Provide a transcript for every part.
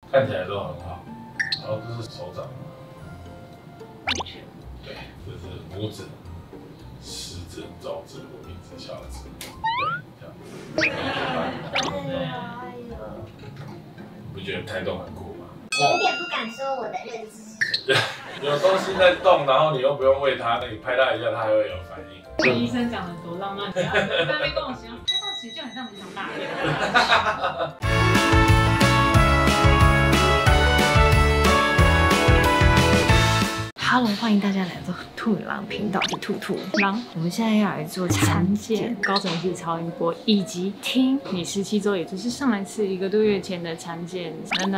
看起来都很好。然后这是手掌，对，这是拇指、食指、中指、无名指、小指，对，这样。你不觉得胎动很酷吗？ 有点不敢说我的认知。 有东西在动，然后你又不用喂它，那你拍它一下，它还会有反应。 这医生讲的多浪漫，在那边跟我形容，拍到其实就很像你长大便。 Hello， 欢迎大家来到兔女郎频道，是兔兔狼。 我们现在要来做产检、 高层次超音波，以及听你17周，也就是上来是1个多月前的产检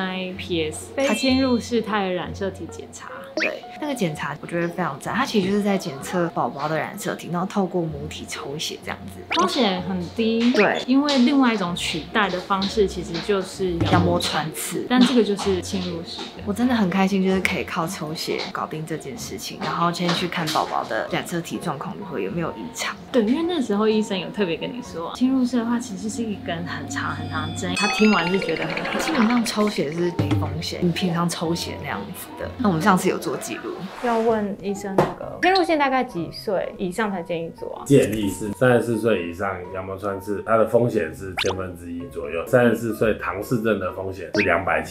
NIPS 非侵入式胎儿染色体检查。 对，那个检查我觉得非常赞，它其实就是在检测宝宝的染色体，然后透过母体抽血这样子， 风险很低。 对， 因为另外一种取代的方式其实就是羊膜穿刺， 但这个就是侵入式的。 我真的很开心，就是可以靠抽血搞定这件事情，然后先去看宝宝的染色体状况如何，有没有异常。 对，因为那时候医生有特别跟你说，侵入式的话其实是一根很长很长的针，他听完是觉得很可怕。 基本上抽血是没风险，你平常抽血那样子的。那我们上次有做记录， 要问医生那个侵入线大概几岁以上才建议做啊？ 建议是34岁以上羊膜穿刺，它的风险是1/1000左右。34岁唐氏症的风险是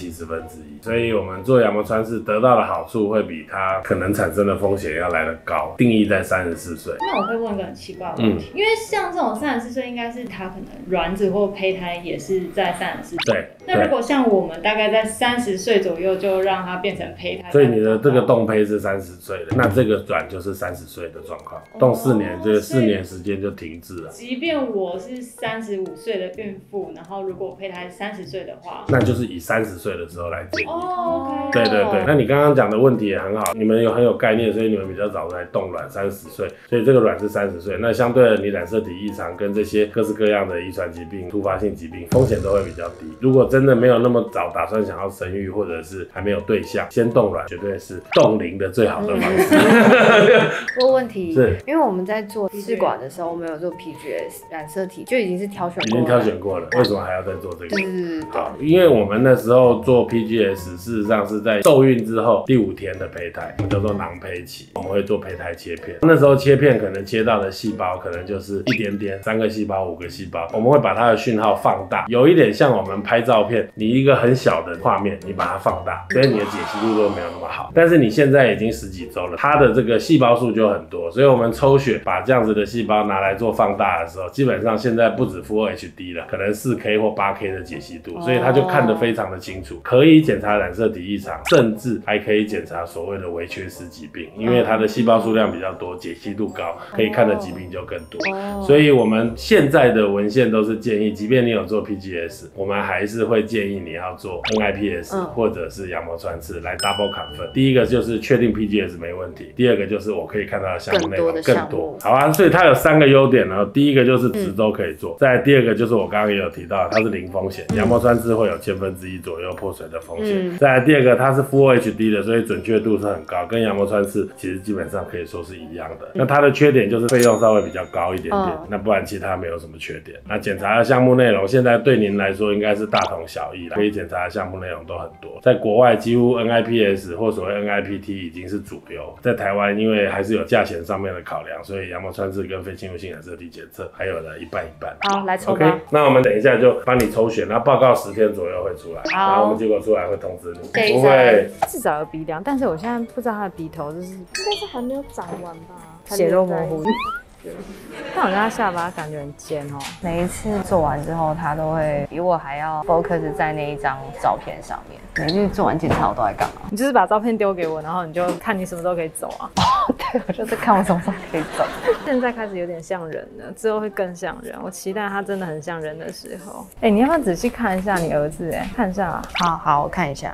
270%，所以我们做羊膜穿刺得到的好处会比它可能产生的风险要来得高，定义在34岁。 那我会问个很奇怪的问题，因为像这种34岁，应该是他可能卵子或胚胎也是在34岁。 对。 那如果像我们大概在30岁左右就让它变成胚胎， 所以你的这个冻胚是30岁的，那这个卵就是30岁的状况，冻4年就是4年时间就停滞了。 即便我是35岁的孕妇，然后如果胚胎是30岁的话， 那就是以30岁的时候来建议。 哦 ，OK。 对对对，那你刚刚讲的问题也很好，你们很有概念，所以你们比较早来冻卵，30岁，所以这个卵是30岁，那相对的你染色体异常跟这些各式各样的遗传疾病、突发性疾病风险都会比较低。如果真的没有那么早打算想要生育，或者是还没有对象，先冻卵绝对是冻龄的最好的方式。 问问题是， 因为我们在做试管的时候，我们有做 PGS 染色体，就已经是挑选过了， 已经挑选过了，为什么还要再做这个？ 对。 好，因为我们那时候做 PGS， 事实上是在受孕之后第5天的胚胎，我们叫做囊胚期，我们会做胚胎切片。那时候切片可能切到的细胞可能就是一点点，3个细胞、5个细胞，我们会把它的讯号放大，有一点像我们拍照片，你一个很小的画面，你把它放大，所以你的解析度都没有那么好。但是你现在已经10几周了，它的这个细胞数就很多，所以我们抽血把这样子的细胞拿来做放大的时候，基本上现在不止 Full HD 了，可能4K 或8K 的解析度，所以它就看得非常的清楚，可以检查染色体异常，甚至还可以检查所谓的微缺失疾病，因为它的细胞数量比较多，解析度高，可以看的疾病就更多。所以我们现在的文献都是建议，即便你有做 PGS， 我们还是会建议你要做 NIPS 或者是羊膜穿刺来 double confirm。第一个就是确定 PGS 没问题，第二个就是我可以看到的项目内容更多。好啊，所以它有3个优点呢。第一个就是10周可以做，再来第二个就是我刚刚也有提到，它是零风险，羊膜穿刺会有1/1000左右破水的风险。再来第二个，它是 Full HD 的，所以准确度是很高，跟羊膜穿刺其实基本上可以说是一样的。那它的缺点就是费用稍微比较高一点点，那不然其他没有什么缺点。那检查的项目内容现在对您来说应该是大同小异啦，可以检查的项目内容都很多。在国外几乎 NIPS 或所谓 NIPT 已经是主流，在台湾因为还是有价钱上面的考量，所以羊膜穿刺跟非侵入性染色体检测还有的一半一半。 好，来抽吧。 OK， 那我们等一下就帮你抽血，然后报告10天左右会出来，然后我们结果出来会通知你。不会， 至少有鼻梁，但是我现在不知道他的鼻头就是应该是还没有长完吧， 血肉模糊。 但我觉得他下巴感觉很尖哦。 每一次做完之后，他都会比我还要 focus 在那一张照片上面。每次做完检查我都在干嘛？ 你就是把照片丢给我，然后你就看你什么时候可以走啊。 对，我就是看我什么时候可以走。 现在开始有点像人了，之后会更像人。我期待他真的很像人的时候。你要不要仔细看一下你儿子？看一下啊。 好，我看一下。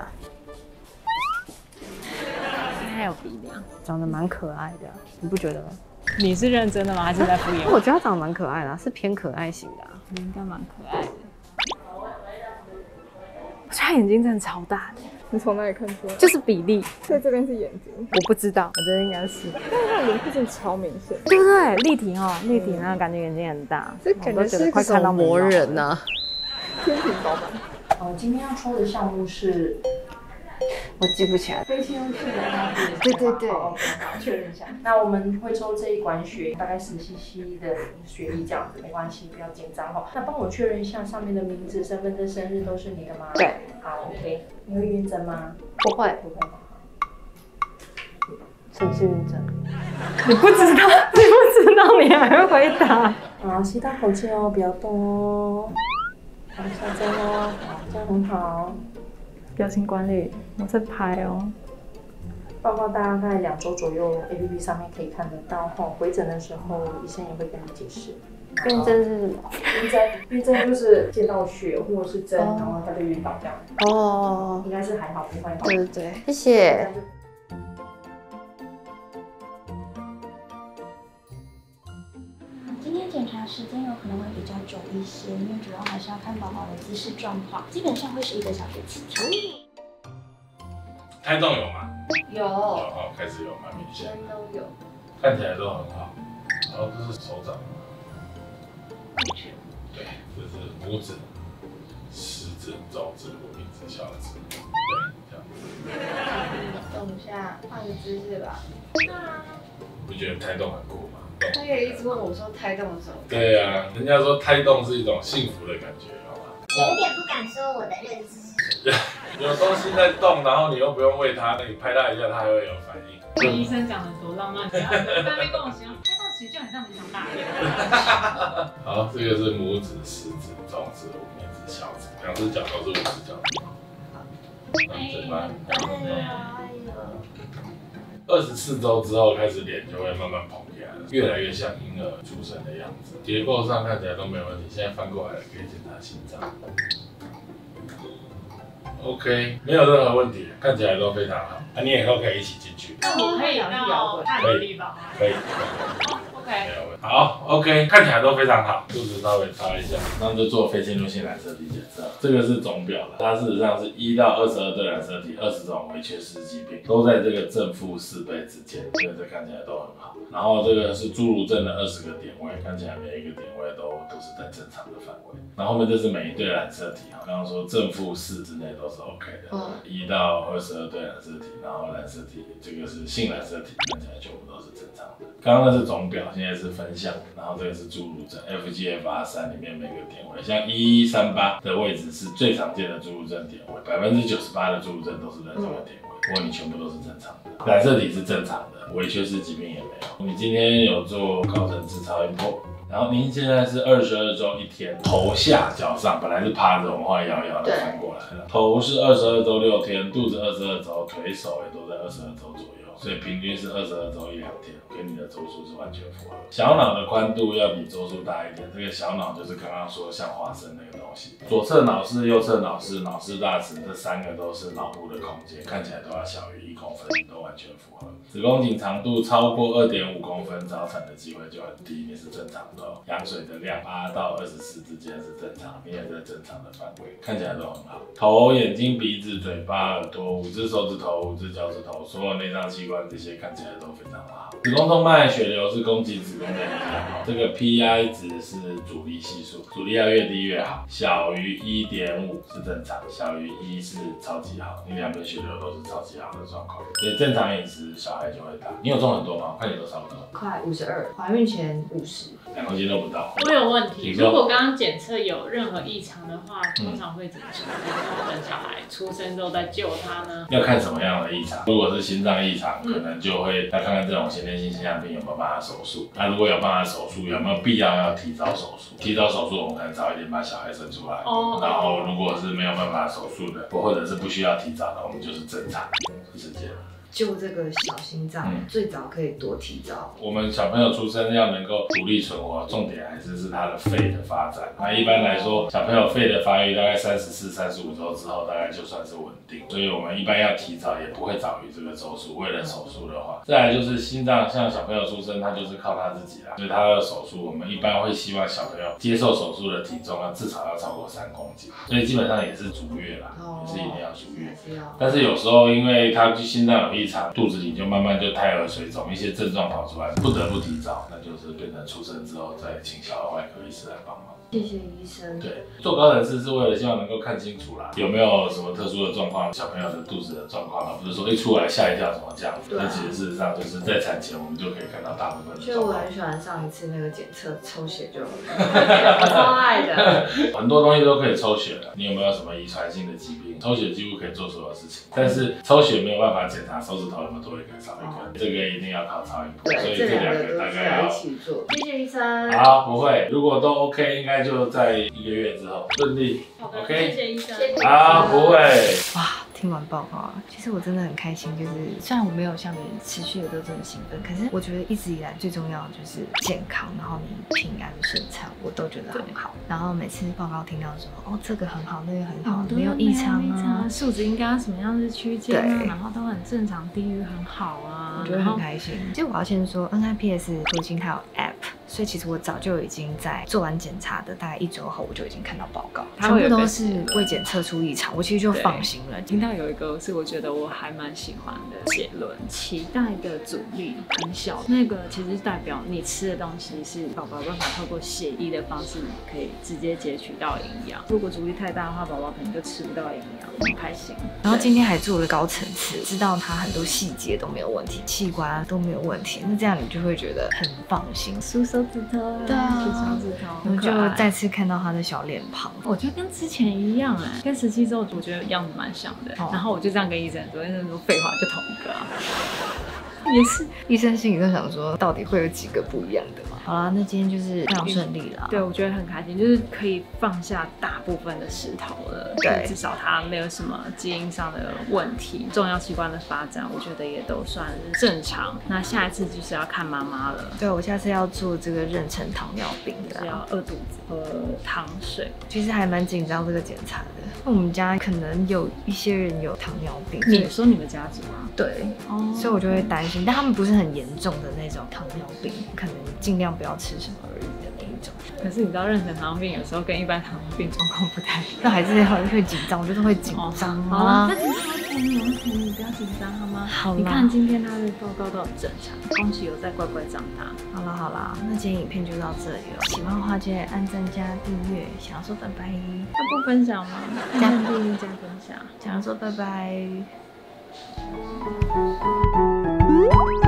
他有鼻梁， 长得蛮可爱的，你不觉得吗？ 你是认真的吗？还是在敷衍我？ 我觉得他长得蛮可爱的，是偏可爱型的。 你应该蛮可爱的。我觉得他眼睛真的超大的。 你从哪里看出来？ 就是比例。 所以这边是眼睛。 我不知道，我觉得应该是。 但是他的轮廓真的超明显， 对不对？立体哦，立体那感觉眼睛很大， 这感觉是快看到魔人呐。 天庭饱满。 今天要抽的项目是我记不起来。 非侵入式的话是， 对。 好，确认一下。那我们会抽这一管血，大概10cc 的血液这样子，没关系，不要紧张哈。那帮我确认一下上面的名字、身份证、生日都是你的吗？ 对。 好 ，OK。你会晕针吗？ 不会。 不会。 什么是晕针？ 你不知道，你还会回答？ 好，吸大口气哦，不要动哦。好，下针哦，好，这样很好。 表情管理，我在拍哦。 报告大概2周左右 ，APP 上面可以看得到哈。回诊的时候，医生也会跟你解释。 晕针是什么？ 晕针就是见到血或者是针，然后他就晕倒这样。 哦， 应该是还好，不会。 对，谢谢。 今天检查时间有可能会比较久一些，因为主要还是要看宝宝的姿势状况，基本上会是1个小时起跳。 胎动有吗？ 有， 哦，开始有，蛮明显， 都有。 看起来都很好。然后这是手掌，对，这是拇指、食指、中指、无名指、小指，对，这样子。 动一下，换个姿势吧。 不觉得胎动很酷吗？ 他也一直问我说胎动什么？ 对啊，人家说胎动是一种幸福的感觉，好吗？ 有点不敢说我的认知。 有东西在动，然后你又不用喂它，那你拍它一下，它还会有反应。 这医生讲的多浪漫，在那边跟我形容，拍到其实就很像你想大便。 好，这个是拇指、食指、中指、无名指、小指，2只脚都是5只脚。好，嘴巴。24周之后开始脸就会慢慢膨起来了，越来越像婴儿出生的样子，结构上看起来都没问题。现在翻过来了，可以检查心脏。OK， 没有任何问题，看起来都非常好。那你以后可以一起进去。 那我可以到看的地方吗？ 可以。 OK。 好 ，OK， 看起来都非常好，肚子稍微擦一下，然后就做非侵入性染色体检测。这个是总表的，它事实上是1到22对染色体，20种微缺失疾病都在这个正负4倍之间，所以这看起来都很好。然后这个是侏儒症的20个点位，看起来每一个点位都是在正常的范围。然后后面这是每一对染色体，刚刚说正负4之内都是 OK 的，1到22对染色体，然后染色体这个是性染色体，看起来全部都是正常的。刚刚那是总表，现在是分项，然后这个是侏儒症 FGFR3 里面每个点位，像1138的位置是最常见的侏儒症点位，98%的侏儒症都是在这个点位。不过你全部都是正常的，染色体是正常的，微缺失疾病也没有。你今天有做高层次超音波，然后您现在是22周1天，头下脚上本来是趴着，我们后来摇一摇的翻过来了。头是22周6天，肚子22周，腿手也都在22周左右，所以平均是22周1、2天，跟你的周数是完全符合。小脑的宽度要比周数大一点，这个小脑就是刚刚说像花生那个东西。左侧脑室、右侧脑室、脑室大池这3个都是脑部的空间，看起来都要小于1公分，都完全符合。子宫颈长度超过2.5公分，早产的机会就很低，你是正常的哦。羊水的量8到24之间是正常，你也在正常的范围，看起来都很好。头、眼睛、鼻子、嘴巴、耳朵、5只手指头、5只脚趾头，所有内脏器官这些看起来都非常好。子宫动脉血流是供给子宫的力量，这个 PI 值是阻力系数，阻力要越低越好，小于1.5是正常，小于1是超级好，你2边血流都是超级好的状况，所以正常饮食小孩就会大。你有重很多吗？我看你都差不多， 快52，怀孕前50，2 公斤都不到。 我有问题，如果刚刚检测有任何异常的话，通常会怎么处理？等小孩出生之后再救他呢？ 要看什么样的异常，如果是心脏异常，可能就会要看看这种先天性心脏病有没有办法手术。那如果有办法手术，有没有必要提早手术？提早手术，我们可能早一点把小孩生出来。然后如果是没有办法手术的，或者是不需要提早的，我们就是正常，是这样。 救这个小心脏，最早可以多提早。 我们小朋友出生要能够独立存活，重点还是他的肺的发展。那一般来说，小朋友肺的发育大概34、35周之后，大概就算是稳定。所以我们一般要提早，也不会早于这个周数。为了手术的话，再来就是心脏，像小朋友出生，他就是靠他自己啦，所以他的手术，我们一般会希望小朋友接受手术的体重至少要超过3公斤，所以基本上也是足月啦，也是一定要足月。但是有时候因为他心脏有异常，肚子里就慢慢就胎儿水肿，一些症状跑出来，不得不提早，那就是变成出生之后再请小儿外科医师来帮忙。 谢谢医生。 对，做高诊室是为了希望能够看清楚啦，有没有什么特殊的状况，小朋友的肚子的状况啊，不是说一出来吓一跳什么这样子。那其实事实上就是在产前我们就可以看到大部分的所以状况。 我很喜欢上一次那个检测抽血就，我超爱的。 很多东西都可以抽血的，你有没有什么遗传性的疾病？抽血几乎可以做所有事情，但是抽血没有办法检查手指头有没有多一根少一根，这个一定要靠超音波。所以这两个大概要一起做。谢谢医生。 好，不会，如果都 OK， 应该就在1个月之后顺利。OK， 谢谢医生。 好，不会。 哇，听完报告啊，其实我真的很开心。就是虽然我没有像你持续的都这么兴奋，可是我觉得一直以来最重要的就是健康，然后你平安顺畅，我都觉得很好。然后每次报告听到说，哦，这个很好，那个很好，没有异常啊， 数值应该什么样的区间啊，然后都很正常，低于很好啊， 我觉得很开心。其实我要先说 NIPS 土星它有 App， 所以其实我早就已经在做完检查的大概1周后，我就已经看到报告，全部都是未检测出异常，我其实就放心了。 听到有一个是我觉得我还蛮喜欢的结论，脐带的阻力很小，那个其实代表你吃的东西是宝宝有办法透过血液的方式可以直接截取到营养。如果阻力太大的话，宝宝可能就吃不到营养，很开心。 然后今天还做了高层次，知道他很多细节都没有问题，器官都没有问题，那这样你就会觉得很放心。 数手指头， 对啊， 数手指头， 我就再次看到他的小脸庞， 我觉得跟之前一样哎，跟17周我觉得样子蛮像的。然后我就这样跟医生说，医生说废话就同一个啊。也是， 医生心里就想说，到底会有几个不一样的嘛？好啦，那今天就是非常顺利啦。 对，我觉得很开心，就是可以放下大部分的石头了。 对， 至少它没有什么基因上的问题，重要器官的发展，我觉得也都算是正常。那下一次就是要看妈妈了。 对，我下次要做这个妊娠糖尿病的， 是要饿肚子、喝糖水。 其实还蛮紧张这个检查的，因为我们家可能有一些人有糖尿病。 你说你们家族吗？ 对，所以我就会担心，但他们不是很严重的那种糖尿病，可能尽量不要吃什么而已的那一种。 可是你知道，妊娠糖尿病有时候跟一般糖尿病状况不太一样， 那还是会紧张，我就是会紧张。 好了，那你不要紧张好吗？ 好啦， 你看今天他的报告都很正常，恭喜有在乖乖长大。 好啦，那今天影片就到这里了。喜欢的话记得按赞加订阅。想要说拜拜， 他不分享吗？加订阅加分享。 想要说拜拜。